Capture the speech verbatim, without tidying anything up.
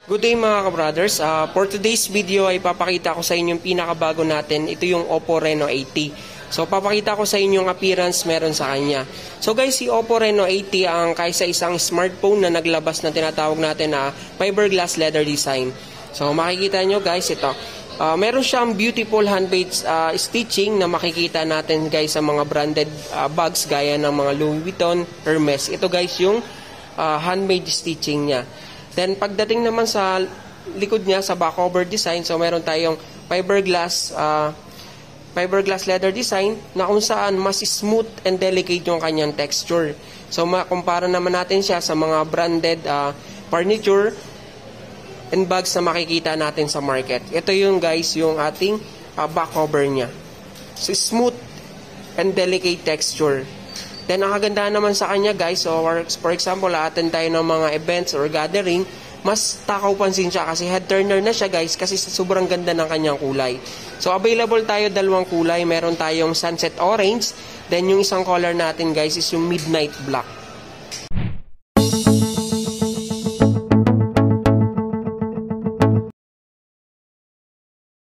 Good day mga ka-brothers. Uh, for today's video ay papakita ko sa inyo yung pinakabago natin. Ito yung Oppo Reno eighty. So papakita ko sa inyo yung appearance meron sa kanya. So guys, si Oppo Reno eighty ang kaysa isang smartphone na naglabas na tinatawag natin na fiberglass leather design. So makikita nyo guys ito. Uh, meron siyang beautiful handmade uh, stitching na makikita natin guys sa mga branded uh, bags gaya ng mga Louis Vuitton, Hermes. Ito guys yung uh, handmade stitching niya. Then pagdating naman sa likod niya sa back cover design, so meron tayong fiberglass uh, fiberglass leather design na kung saan mas smooth and delicate yung kanyang texture. So makumpara naman natin siya sa mga branded uh, furniture and bags na makikita natin sa market. Ito yung guys yung ating uh, back cover niya. So smooth and delicate texture. Then, ang kagandahan naman sa kanya guys, so for example, attend tayo ng mga events or gathering, mas takaw pansin siya kasi head turner na siya guys kasi sobrang ganda ng kanyang kulay. So, available tayo dalawang kulay. Meron tayong sunset orange, then yung isang color natin guys is yung midnight black.